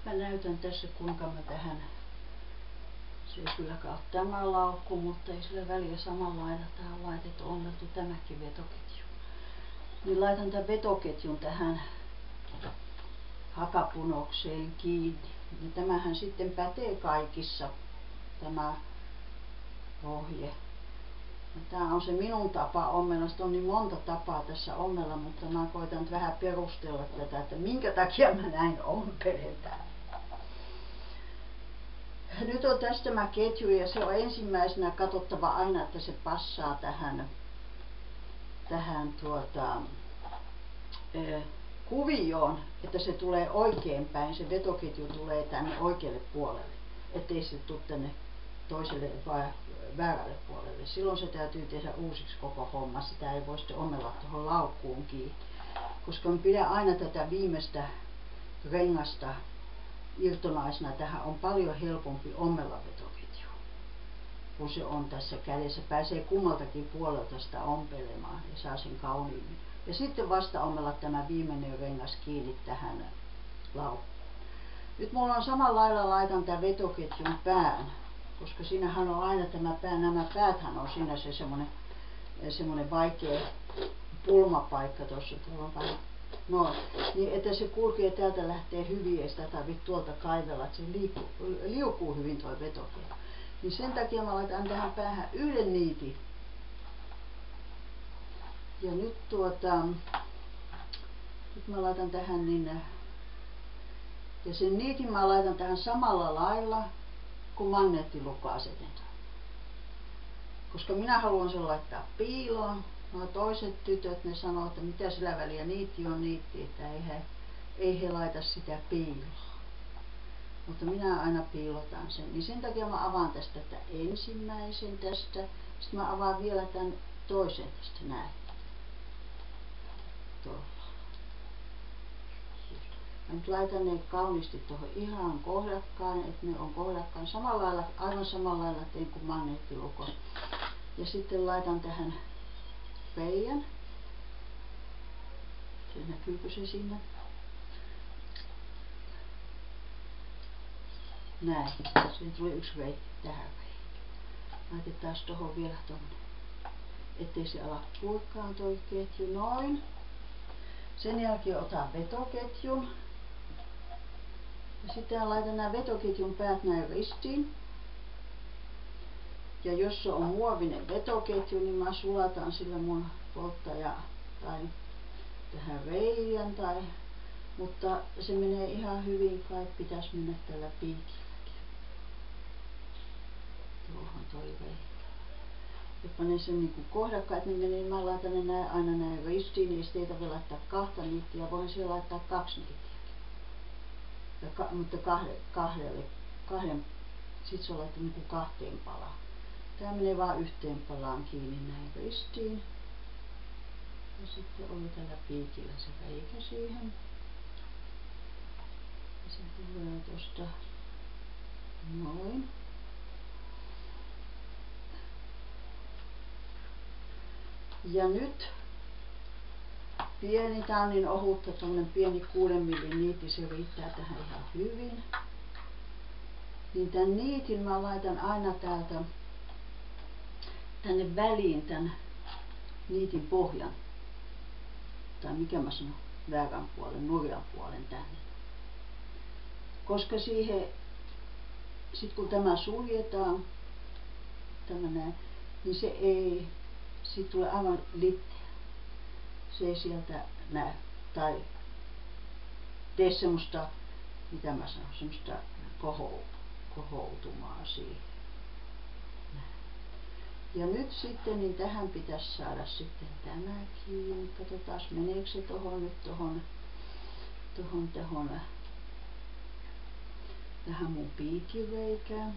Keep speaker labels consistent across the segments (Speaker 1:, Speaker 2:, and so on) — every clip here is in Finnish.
Speaker 1: Mä näytän tässä kuinka mä tähän, se ei kylläkään ole tämä laukku, mutta ei sillä väliä, samalla lailla tää on laitettu, ommeltu tämäkin vetoketju. Niin laitan tämän vetoketjun tähän hakapunokseen kiinni. Ja tämähän sitten pätee kaikissa, tämä ohje. Ja tää on se minun tapa ommella. Sitten on niin monta tapaa tässä ommella, mutta mä koitan nyt vähän perustella tätä, että minkä takia mä näin ompelen täällä. Nyt on tästä tämä ketju ja se on ensimmäisenä katsottava aina, että se passaa tähän kuvioon, että se tulee oikein päin, se vetoketju tulee tänne oikealle puolelle, ettei se tule tänne toiselle vai väärälle puolelle. Silloin se täytyy tehdä uusiksi koko homma, sitä ei voi sitten ommella tuohon laukkuun kiinni. Koska mä pidän aina tätä viimeistä rengasta irtonaisena, tähän on paljon helpompi ommella vetoketju, kun se on tässä kädessä. Pääsee kummaltakin puolelta sitä ompelemaan ja saa sen kauniimmin. Ja sitten vasta ommella tämä viimeinen rengas kiinni tähän laukkuun. Nyt mulla on samalla lailla, laitan tämän vetoketjun pään, koska siinähän on aina tämä pää, nämä pääthän on siinä se semmoinen vaikea pulmapaikka tuossa, tuolla on vähän noin, niin että se kulkee täältä, lähtee hyvin, ei sitä tarvitse tuolta kaivella, että se liukuu hyvin tuo vetoketju. Niin sen takia mä laitan tähän päähän yhden niitin. Ja nyt nyt mä laitan tähän niin, ja sen niitin mä laitan tähän samalla lailla kuin magneettilukko asetetaan. Koska minä haluan sen laittaa piiloon. No toiset tytöt, ne sanoo, että mitä sillä väliä, niitti on niitti, että ei he laita sitä piiloon. Mutta minä aina piilotan sen. Niin sen takia mä avaan tästä ensimmäisen tästä. Sitten mä avaan vielä tämän toisen tästä näin. Tuolla. Mä nyt laitan ne kauniisti tuohon ihan kohdakkaan, että ne on kohdakkaan. Samalla lailla, aivan samalla lailla tein kuin magneettilukon. Ja sitten laitan tähän reiän. Se näkyykö se siinä? Näin. Siihen tuli yksi reikä tähän reikä. Laitetaan tuohon vielä tuommoinen, ettei se ala purkaan toi ketju. Noin. Sen jälkeen otan vetoketjun. Ja sitten laitan nämä vetoketjun päät näin ristiin. Ja jos se on muovinen vetoketju, niin mä sulatan sillä mun polttaja tai tähän reijän mutta se menee ihan hyvin, kai pitäisi mennä tällä piikilläkin. Tuohon toi reikä. Ja panen sen niinku kohdakkaan, että ne menee, mä laitan ne näin, aina näin ristiin, niin sitten ei tarvitse laittaa kahta niittiä, voin siellä laittaa 2 niittiäkin. Mutta sit se on laittu niinku 2 palaan. Tää menee vaan 1 palaan kiinni näin ristiin. Ja sitten oli tällä piikillä se reikä siihen. Ja se tulee tosta noin. Ja nyt pieni, tää on niin ohutta, tommonen pieni 6 millin niitti, se riittää tähän ihan hyvin. Niin tän niitin mä laitan aina täältä tänne väliin tän niitin pohjan. Tai mikä mä sanon, väärän puolen, nurjan puolen tänne. Koska siihen, sit kun tämä suljetaan, tämä näin, niin se ei, siitä tulee aivan litteä. Se ei sieltä näy tai tee semmoista, mitä mä sanon, semmoista kohoutumaa siihen. Näin. Ja nyt sitten, niin tähän pitäisi saada sitten tämä kiinni. Katsotaan, meneekö se tohon nyt tohon tähän mun piikireikään.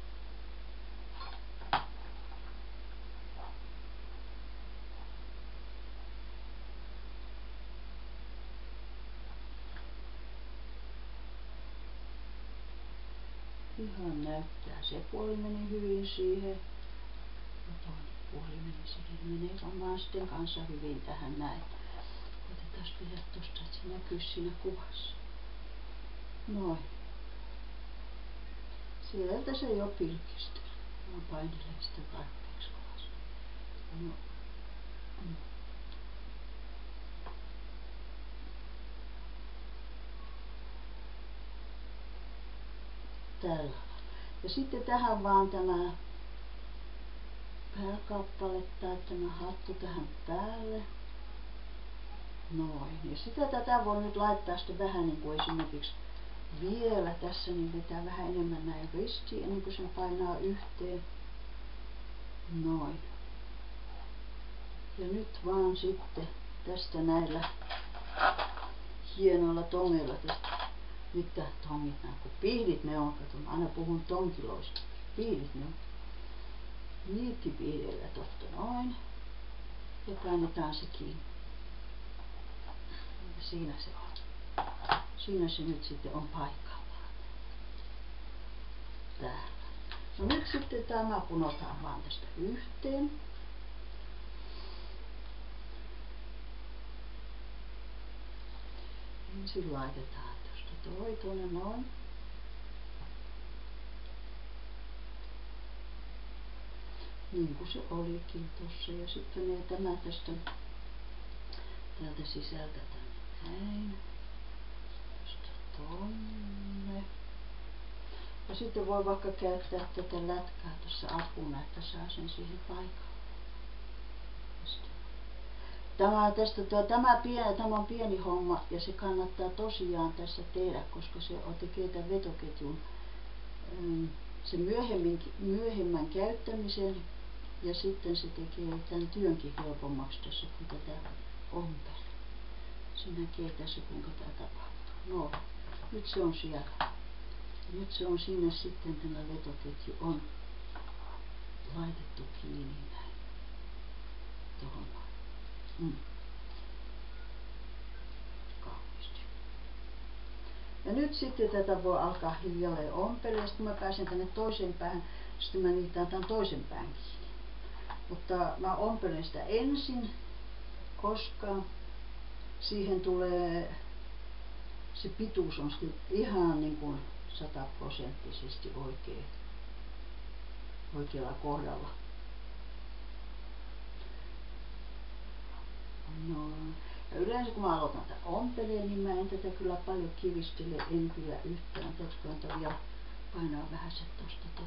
Speaker 1: Ihan näyttää, se puoli meni hyvin siihen. Ja toinen puoli meni siihen, menee varmaan sitten kanssa hyvin tähän näin. Koitetaan tehdä tosta, että se näkyy siinä kuvassa. Noin. Sieltä se jo pilkkistyy. Mä painelen sitä tarpeeksi kovasti. No. Tällä. Ja sitten tähän vaan tämä pääkappale tai tämä hattu tähän päälle. Noin. Ja sitä tätä voi nyt laittaa sitten vähän niin kuin esimerkiksi vielä tässä, niin vetää vähän enemmän näin ristiin ennen kuin sen painaa yhteen. Noin. Ja nyt vaan sitten tästä näillä hienoilla tongeilla tästä. Mitä tongit nämä, kun pihdit ne on, kato, mä aina puhun tonkiloista. Pihdit ne on. Niittipihdeillä tosta noin. Ja painetaan se kiinni. Ja siinä se on. Siinä se nyt sitten on paikallaan. Täällä. No nyt sitten tämä punotaan vaan tästä yhteen. Ensin laitetaan tuosta toi tuonne noin. Niin kuin se olikin tossa. Ja sitten menee tämä tästä täältä sisältä tänne näin. Tästä tonne. Ja sitten voi vaikka käyttää tätä lätkää tuossa apuna, että saa sen siihen paikalle. Tämä on pieni homma ja se kannattaa tosiaan tässä tehdä, koska se tekee tämän vetoketjun sen myöhemmän käyttämisen ja sitten se tekee tämän työnkin helpommaksi tässä, kun tätä ompelee. Se näkee tässä, kuinka tämä tapahtuu. No, nyt se on siellä. Nyt se on siinä sitten, tämä vetoketju on laitettu kiinni näin. Tuohon noin. Kauniisti. Ja nyt sitten tätä voi alkaa hiljalleen ompelemaan. Sitten kun mä pääsen tänne toiseen päähän, sitten mä niitään tämän toisen pään kiinni. Mutta mä ompelen sitä ensin, koska siihen tulee, se pituus on sitten ihan niin kuin 100% oikealla kohdalla. No, ja yleensä kun mä aloitan tätä ompeleen, niin mä en tätä kyllä paljon kivistele, en kyllä yhtään. Tätä vielä painaa vähän se tosta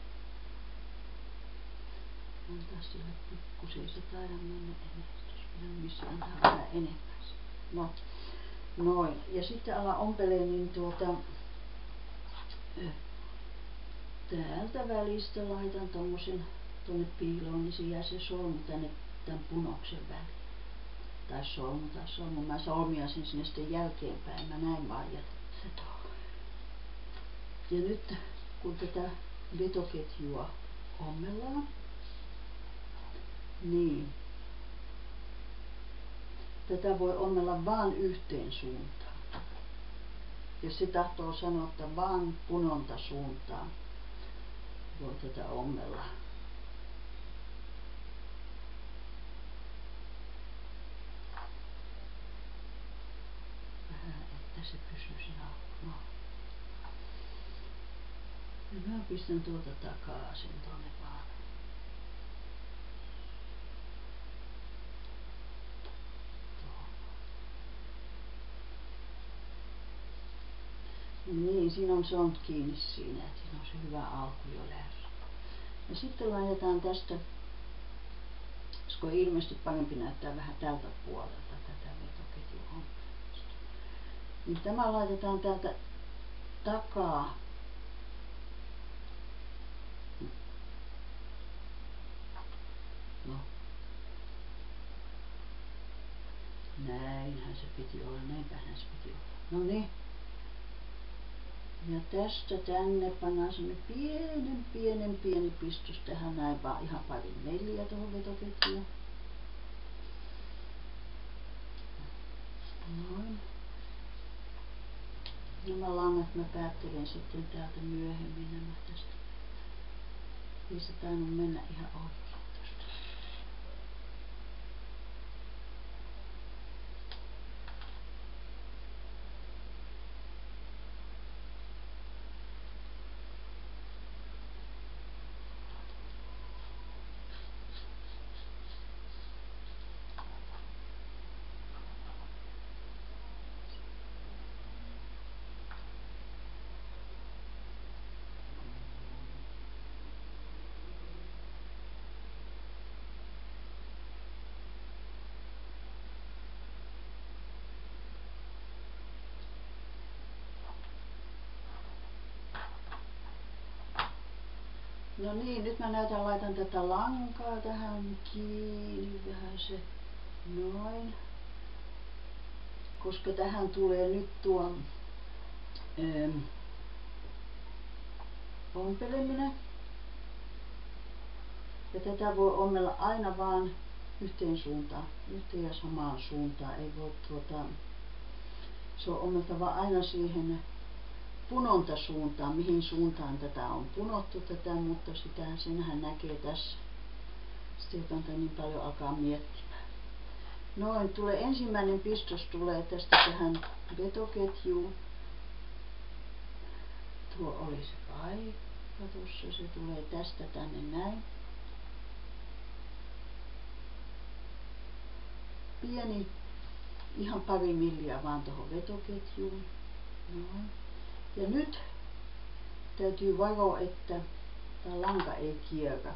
Speaker 1: antaa sille pikkusen, ei se taida mennä enemmän. Missä antaa vähän enemmän. No, noin. Ja sitten ala ompelee, niin täältä välistä laitan tommosen tonne piiloon, niin se jää se solmu tänne tämän punoksen väliin. Tai solmu. Mä solmiaisin sinne sitten jälkeenpäin. Mä näin vaan jätän. Ja nyt kun tätä vetoketjua ommellaan, niin tätä voi ommella vaan yhteen suuntaan. Ja se tahtoo sanoa, että vaan punonta suuntaan voi tätä ommella. Vähän, että se pysyisi noin. Ja mä pistän tuolta takaisin tonne vaan. Niin, siinä on, se on kiinni siinä, että siinä on se hyvä alku jo lähdössä. Ja sitten laitetaan tästä, koska ilmeisesti parempi näyttää vähän tältä puolelta tätä vetoketjun ompelusta. Niin tämä laitetaan täältä takaa. No. Näinhän se piti olla, näinpähän se piti olla. No niin. Ja tästä tänne pannaan semmoinen pieni pistos tähän näin, vaan ihan pari 4 tuohon vetoketjuun. Noin. Nämä langat mä päättelen sitten täältä myöhemmin nämä tästä. Ei se tainnut mennä ihan oikein tosta. No niin, nyt mä laitan tätä lankaa tähän kiinni vähän se noin. Koska tähän tulee nyt tuo ompeleminen. Ja tätä voi ommella aina vaan yhteen suuntaan, yhteen ja samaan suuntaan. Ei voi se on ommeltava aina siihen punontasuuntaan, mihin suuntaan tätä on punottu tätä, mutta senhän näkee tässä. Sitten ei kannata niin paljon alkaa miettimään. Noin, ensimmäinen pistos tulee tästä tähän vetoketjuun. Tuo oli se paikka tuossa, se tulee tästä tänne näin. Pieni, ihan pari milliä vaan tuohon vetoketjuun. Noin. Ja nyt täytyy varoa, että tämä lanka ei kierrä.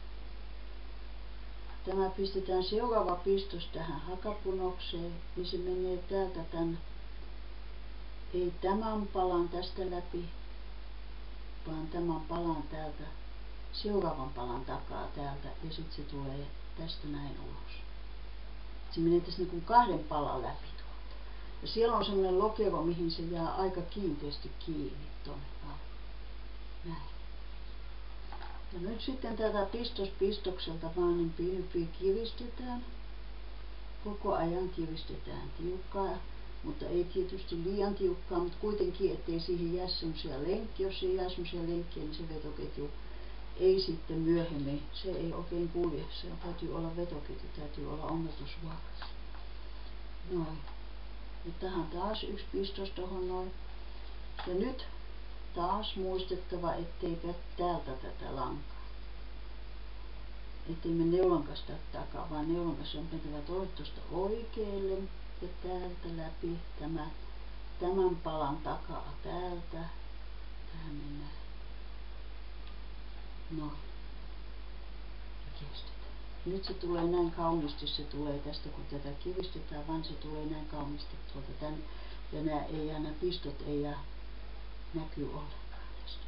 Speaker 1: Tämä pistetään seuraava pistos tähän hakapunokseen, niin se menee täältä ei tämän palan tästä läpi, vaan tämän palan täältä, seuraavan palan takaa täältä, ja sitten se tulee tästä näin ulos. Se menee tässä niin kuin kahden palan läpi tuolta. Ja siellä on semmoinen lokero, mihin se jää aika kiinteästi kiinni tuonne. Näin. Ja nyt sitten tätä pistokselta vaan niin kiristetään. Koko ajan kiristetään tiukkaa, mutta ei tietysti liian tiukkaa, mutta kuitenkin ettei siihen jää semmoisia lenkkiä. Jos ei jää semmoisia lenkkiä, niin se vetoketju ei sitten myöhemmin, se ei oikein kulje. Se täytyy olla vetoketju, täytyy olla ommeltusvuorossa. Noin. Ja tähän taas yksi pistos tohon noin. Ja nyt taas muistettava, ettei täältä tätä lankaa. Ettei me neulan kanssa takaa, vaan neulan kanssa on mentävä tuosta oikealle ja täältä läpi tämän palan takaa täältä. Tähän mennään. Noin. Ja kestetään. Nyt se tulee näin kauniisti, se tulee tästä kun tätä kiristetään, vaan se tulee näin kauniisti tuolta tänne. Ja nämä pistot ei näkyy ollenkaan tästä.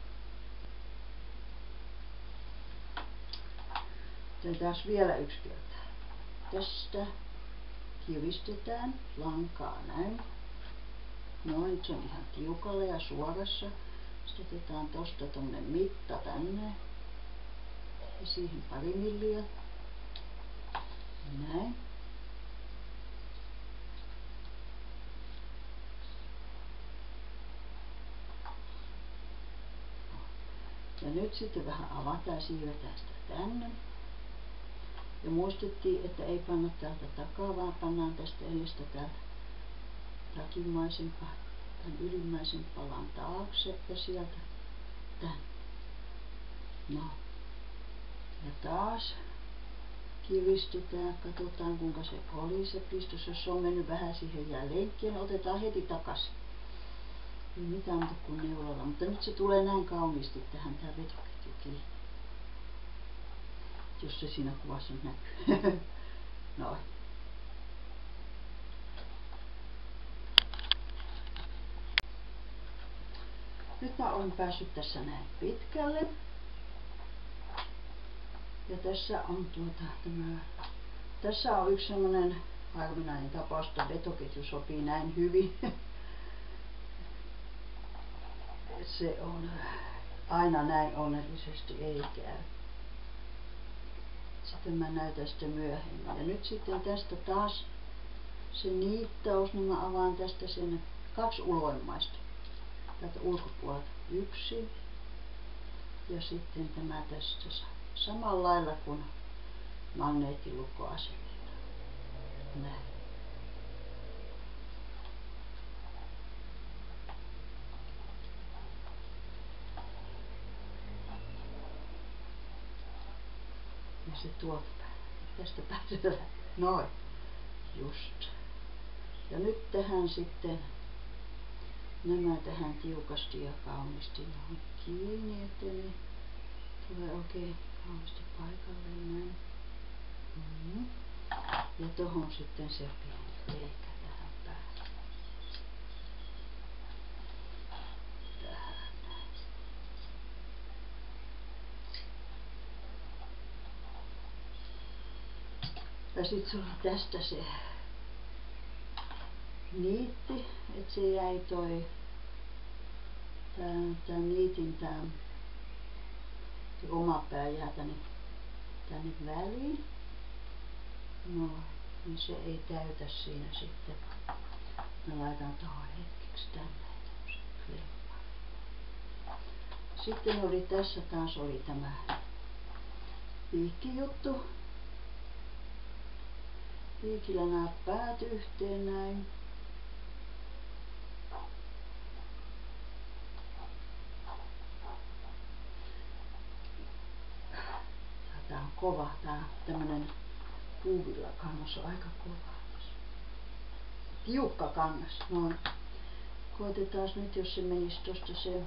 Speaker 1: Tehdään vielä yksi kerta. Tästä kiristetään lankaa näin. Noin, se on ihan tiukalla ja suorassa. Sitten otetaan tosta tommonen mitta tänne. Ja siihen pari milliä. Näin. Ja nyt sitten vähän avataan ja siirretään sitä tänne. Ja muistettiin, että ei panna täältä takaa, vaan pannaan tästä edestä täältä tämän ylimmäisen palan taakse ja sieltä tänne. No. Ja taas kiristetään, katsotaan kuinka se oli se pistos. Jos se on mennyt vähän siihen jää lenkkiä, niin otetaan heti takaisin. Ei mitään muuta kuin neulalla, mutta nyt se tulee näin kauniisti tähän tää vetoketju kiinni. Jos se siinä kuvassa näkyy. Noin. Nyt mä olen päässyt tässä näin pitkälle. Ja tässä on tässä on yksi semmonen harvinainen tapaus, että vetoketju sopii näin hyvin. Se on aina näin onnellisesti ei käy. Sitten mä näytän sitä myöhemmin. Ja nyt sitten tästä taas se niittaus, niin mä avaan tästä sen 2 uloimmaista. Täältä ulkopuolelta 1. Ja sitten tämä tästä samalla lailla kuin magneettilukko asennetaan. Näin. Ja se tuolta tästä päätetään. Noin. Just. Ja nyt tähän sitten nämä tähän tiukasti ja kauniisti johon kiinni, että ne tulee oikein kauniisti paikalleen näin. Ja tohon sitten se pieni reikä tähän päälle. Tähän. Ja sit se oli tästä se niitti, että se jäi toi tää niitin se oma pää jää tänne väliin. No, niin se ei täytä siinä sitten. Mä laitan tohon hetkeksi tänne tämmösen klepparin. Sitten oli tässä taas oli tämä piikkijuttu. Piikillä nämä päät yhteen näin. Tää on kova, tää tämmönen puuvillakangas on aika kova. Tiukka kangas, noin. Koitetaan nyt, jos se menisi tosta se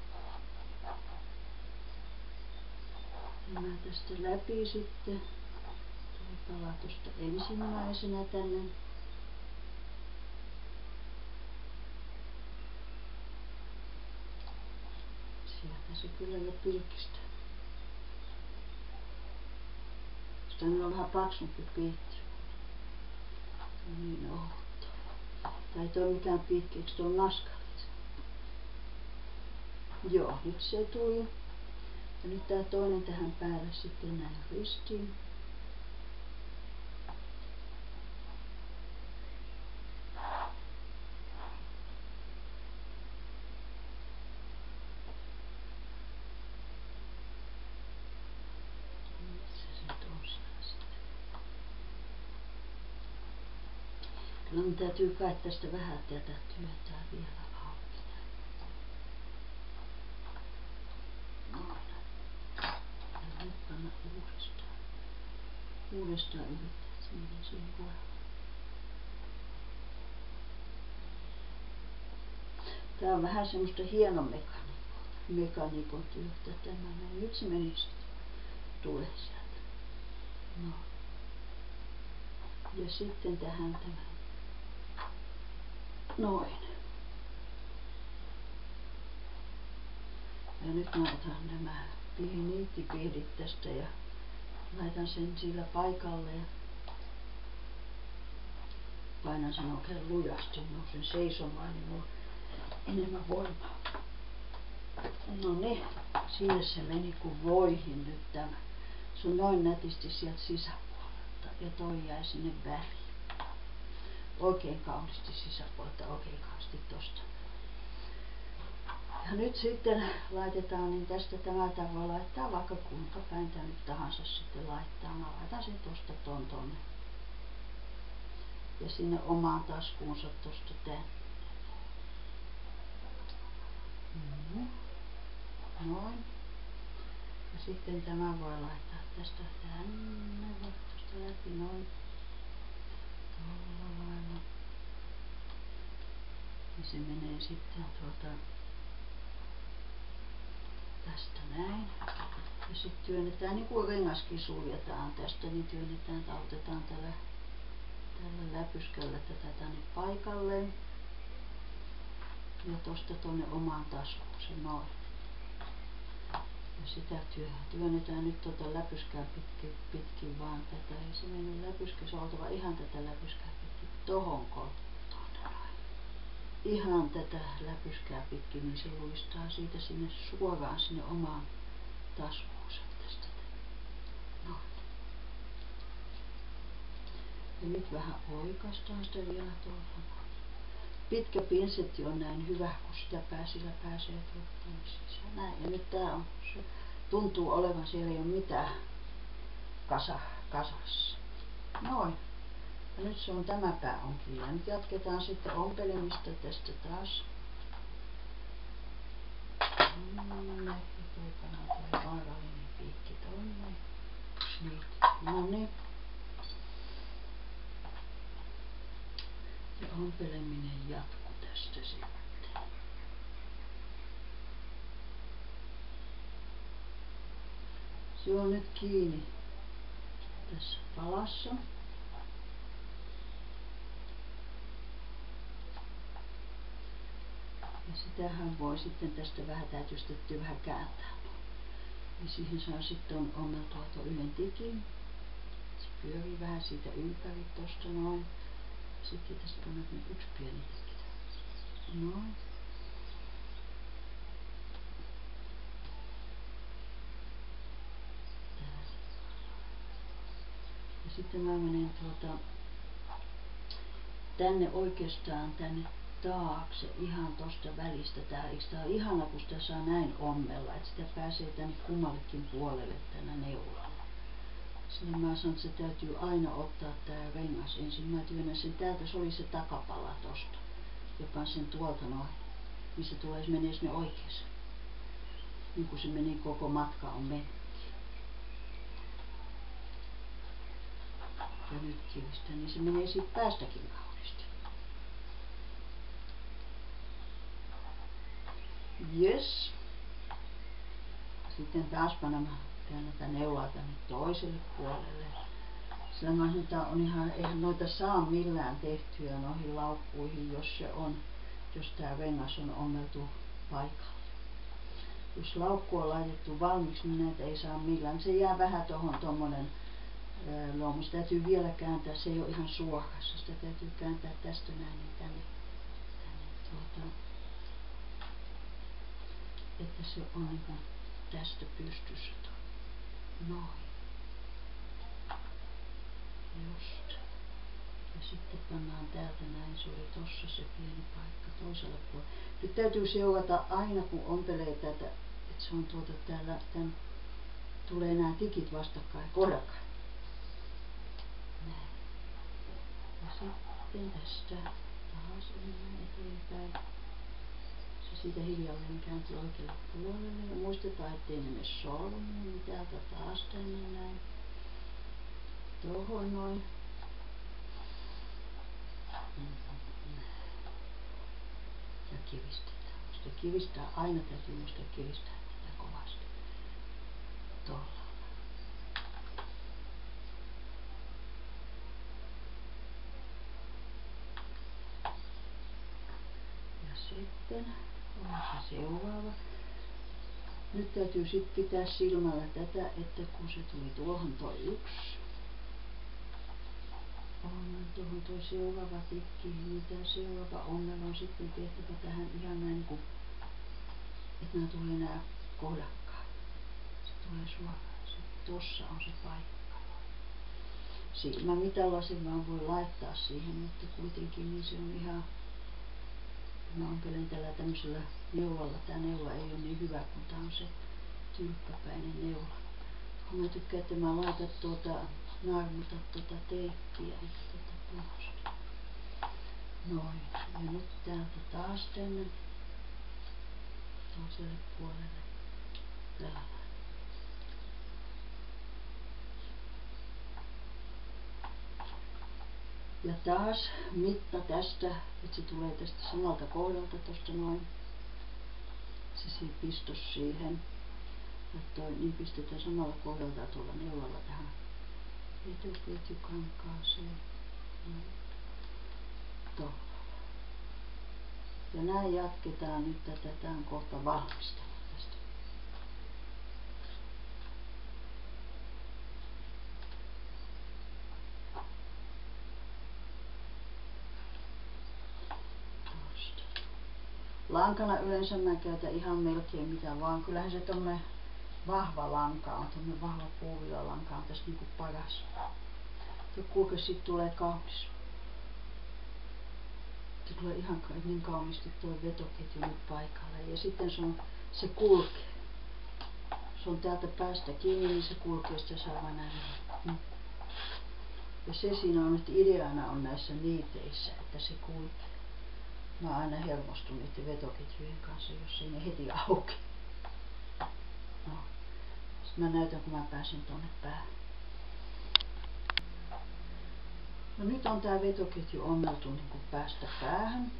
Speaker 1: tämä tästä läpi sitten. Tuo palaa tosta ensimmäisenä tänne. Sieltä se kyllä jo pilkistä. Tämä on vähän paksumpi piikki. Niin outo. Tää ei toi mikään piikki, eikö tuo naskalit? Joo, nyt se tuli. Ja nyt tää toinen tähän päälle sitten näin ristiin. Kyllä mun täytyy kai tästä vähän tätä työntää vielä auki. Noin. Ja nyt panna uudestaan yrittää, että se menee siihen kohdaan. Tää on vähän semmoista hienon mekaniikon työtä tämä. Nyt se meni sitten. Tulee sieltä. No. Ja sitten tähän tämä. Noin. Ja nyt mä otan nämä niittipihdit tästä ja laitan sen sillä paikalle ja painan sen oikein lujasti, nousen seisomaan, niin mulla on enemmän voimaa. No niin, sinne se meni kuin voihin nyt tämä. Se on noin nätisti sieltä sisäpuolelta ja toi jäi sinne väliin. Oikein kauniisti sisäpuolelta, oikein kauniisti tosta. Ja nyt sitten laitetaan, niin tästä tämä voi laittaa vaikka kuinka päin tää nyt tahansa sitten laittaa. Mä laitan sen tosta tonne. Ja sinne omaan taskuunsa tosta tänne. Noin. Ja sitten tämä voi laittaa tästä tänne, tosta läpi noin. Tuolla lailla. Ja se menee sitten tästä näin. Ja sitten työnnetään niin kuin rengaskin suljetaan tästä, niin työnnetään, otetaan tällä läpyskällä tätä tänne paikalleen. Ja tosta tonne omaan taskuunsa noin. Ja sitä työnnetään nyt läpyskää pitkin vaan tätä. Ei se mennyt läpyskä, se on oltava ihan tätä läpyskää pitkin tohon tonne noin. Ihan tätä läpyskää pitkin, niin se luistaa siitä sinne suoraan sinne omaan taskuunsa tästä. Noin. Ja nyt vähän oikaistaan sitä vielä tuolla. Pitkä pinsetti on näin hyvä, kun sillä pääsee tuotteen sisään. Näin. Ja nyt tää on, se tuntuu olevan, siellä ei ole mitään kasassa. Noin. Ja nyt se on tämä pää onkin. Ja nyt jatketaan sitten ompelemista tästä taas. Tuokaan toi vaarallinen piikki tonne. Niin. Noniin. Ja ompeleminen jatkuu tästä sitten. Se on nyt kiinni tässä palassa. Ja sitähän voi sitten tästä vähän, täytyy sitten vähän kääntää. Ja siihen saa sitten ommeltua tuon yhden tikin. pyörii vähän siitä ympäri tosta noin. Sitten tästä kannat yksi pieni tekitä. Noin. Ja sitten mä menen tänne oikeastaan tänne taakse ihan tosta välistä. Eikö tää ole ihana, kun sitä saa näin ommella, että sitä pääsee tänne kummallekin puolelle tänä neulalla. Silloin mä sanon, että se täytyy aina ottaa tää rengas ensin. Mä työnnän sen täältä, se oli se takapala tosta. Ja pan sen tuolta noin. Niin se menee sinne oikeeseen. Niin kuin se meni koko matka on mennyt. Ja nyt kivistän, niin se menee siitä päästäkin kauniisti. Yes. Sitten taas käännetään neulaa tänne toiselle puolelle. Sillä mä sanon, että on ihan, eihän noita saa millään tehtyä noihin laukkuihin, jos tää rengas on ommeltu paikalle. Jos laukku on laitettu valmiiksi, niin näitä ei saa millään. Se jää vähän tohon tommonen luomu. Sitä täytyy vielä kääntää, se ei ole ihan suorassa. Sitä täytyy kääntää tästä näin niin tänne että se on niin kuin tästä pystyssä. Noin. Just. Ja sitten pannaan täältä näin, se oli tossa se pieni paikka toisella puolella. Nyt täytyy seurata aina kun ompelee tätä, että se on täällä, tulee nämä tikit vastakkain, kohdakkain. Näin. Ja sitten tästä taas enemmän eteenpäin. Se siitä hiljalleen kääntyy oikealle puolelle ja muistetaan, ettei ne mene solmuun, niin täältä taas tänne näin. Tohon noin. Ja kivistetään. Muista kivistää, aina täytyy muistaa kivistää tätä kovasti. Tolla. Ja sitten on se seuraava. Nyt täytyy sitten pitää silmällä tätä, että kun se tuli tuohon toi yksi. Tuohon toi seuraava tikki, niin tää seuraava ommel on sitten tehtävä tähän ihan näin kuin, että nämä tulee nää kohdakkain. Se tulee suoraan. Tossa on se paikka. Silmämitalla sen vaan voi laittaa siihen, mutta kuitenkin niin se on ihan, mä ompelen tällä tämmöisellä neulalla. Tää neula ei ole niin hyvä, kun tää on se tylkkäpäinen neula. Kun mä tykkään, että mä laitan naarmuta teippiä eikä punaista. Noin. Ja nyt täältä taas tänne toiselle puolelle. Täällä. Ja taas mitta tästä, että se tulee tästä samalta kohdalta tosta noin. Se pistos siihen. Niin pistetään samalla kohdalta tuolla neulalla tähän vetoketjukankaaseen. Tuolla. Ja näin jatketaan nyt tätä. Tää on kohta valmista tästä. Tosta. Lankana yleensä mä käytän ihan melkein mitä vaan. Kyllähän se tommonen vahva lanka on, tommonen vahva puuvillalanka on tässä niinku paras. Kuinka siitä tulee kaunis. Se tulee ihan niin kauniisti tuo vetoketju nyt paikalle. Ja sitten se kulkee. Se on täältä päästä kiinni, niin se kulkee sitä saa näin. Ja se siinä on nyt ideana on näissä niiteissä, että se kulkee. Mä aina hermostun niiden vetoketjujen kanssa, jos ei ne heti auki. No. Sitten mä näytän, kun mä pääsen tonne päähän. No nyt on tää vetoketju ommeltu niin kuin päästä päähän.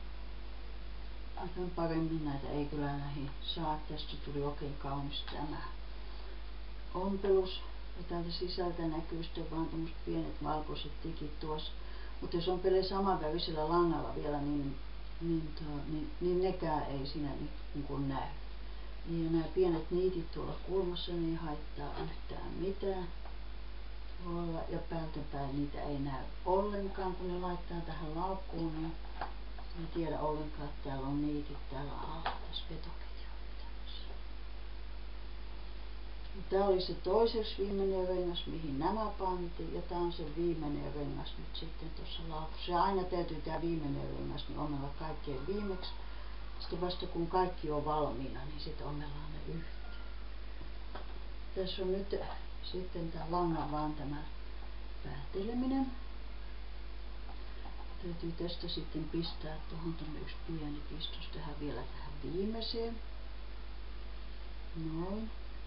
Speaker 1: Otan paremmin näitä, ei kyllä näihin saa. Tästä tuli oikein kaunis tämä ompelus. Ja täältä sisältä näkyy sitten vaan tommoset pienet valkoiset tikit tuossa. Mutta jos ompelee samanvärisellä langalla vielä, niin nekään ei siinä niin kuin näy. Ja nämä pienet niitit tuolla kulmassa, niin ei haittaa yhtään mitään. tuolla ja päältäpäin niitä ei näy ollenkaan, kun ne laittaa tähän laukkuun, niin ei tiedä ollenkaan, että täällä on niitit täällä alla tässä vetoketjun vetämässä. Tää oli se toiseksi viimeinen rengas, mihin nämä pantiin, ja tää on se viimeinen rengas nyt sitten tuossa laukussa. Ja aina täytyy tää viimeinen rengas niin ommella kaikkein viimeksi. Sitten vasta kun kaikki on valmiina, niin sitten ommellaan ne yhteen. Tässä on nyt sitten tää langan vaan tämä päätteleminen. Täytyy tästä sitten pistää tuohon yksi pieni pistos tähän vielä tähän viimeiseen. Noin.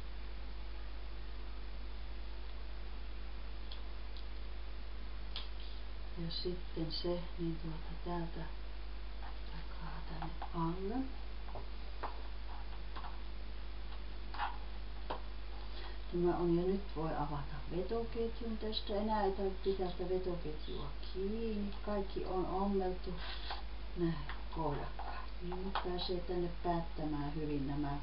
Speaker 1: Ja sitten se, niin täältä takaa tänne alle. Tämä on, ja nyt voi avata vetoketjun tästä. Enää ei tarvitse pitää sitä vetoketjua kiinni. Kaikki on ommeltu näin kohdakkain. Niin nyt pääsee tänne päättämään hyvin nämä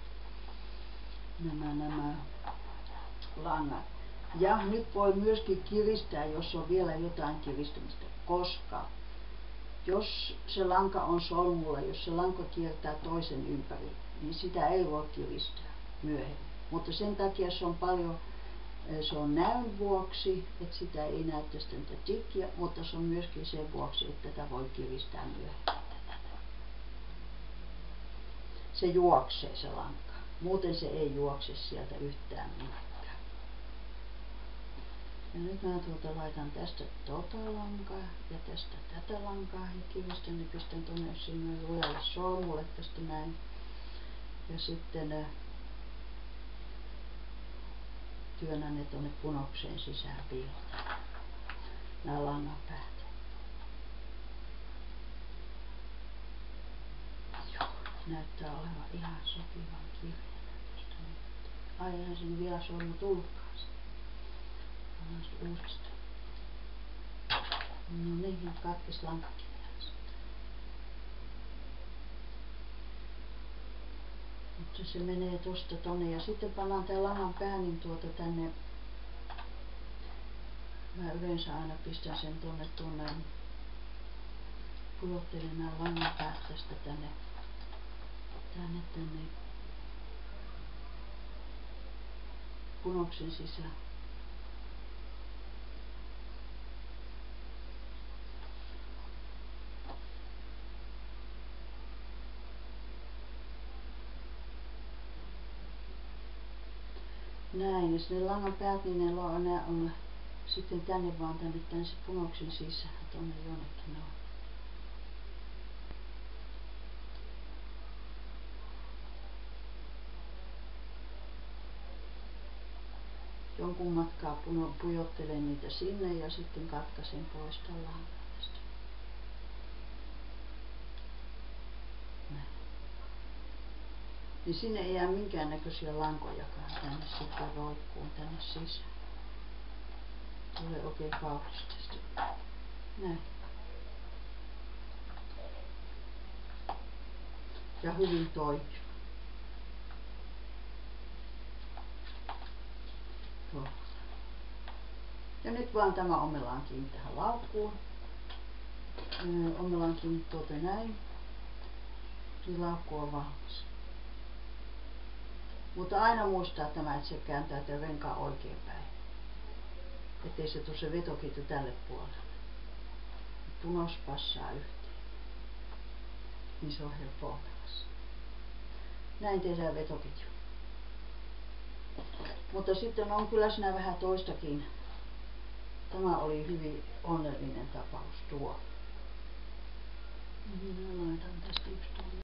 Speaker 1: langat. Ja nyt voi myöskin kiristää, jos on vielä jotain kiristämistä, koska jos se lanka on solmulla, jos se lanka kiertää toisen ympäri, niin sitä ei voi kiristää myöhemmin. Mutta sen takia se on paljon, se on näön vuoksi, että sitä ei näyttäisi tätä tikkiä, mutta se on myöskin sen vuoksi, että tätä voi kiristää myöhemmin. Se juoksee se lanka. Muuten se ei juokse sieltä yhtään mihinkään. Ja nyt mä laitan tästä lankaa ja tästä tätä lankaa ja kiristän ja pistän tuonne sinne lujalle solmulle tästä näin. Ja sitten työnnän ne tuonne punokseen sisään piiloon. Nämä langan päät. Joo, näyttää olevan ihan sopivan kirjainen tuosta nyt. Ai eihän sinne vielä solmu tullutkaan. Pannaan se uudestaan. No niin, nyt katkesi lankakin vielä. Mutta se menee tosta tonne ja sitten pannaan tää langan pää niin tänne. Mä yleensä aina pistän sen tuonne pudottelen nää langan päät tästä tänne punoksen sisään. Näin, ja ne langan päät, niin ne on sitten tänne vaan tänne se punoksen sisään, tuonne jonnekin noin. Jonkun matkaa pujottelen niitä sinne ja sitten katkaisen pois tämän langan tästä. Näin. Niin sinne ei jää minkäännäköisiä lankojakaan tänne sitten roikkuun tänne sisään. Tulee oikein kaunista sitten. Näin. Ja hyvin toimiva. Tuolla. Ja nyt vaan tämä ommellaan kiinni tähän laukkuun. Ommellaan kiinni näin. Niin laukku on valmis. Mutta aina muistaa tämä, että se kääntää tämän renkaan oikein päin. Ettei se tule se vetoketju tälle puolelle. Punos passaa yhteen. Niin se on helppo ommelassa. Näin tehdään vetoketju. Mutta sitten on kyllä siinä vähän toistakin. Tämä oli hyvin onnellinen tapaus tuo. Minä laitan tästä yksi tuonne.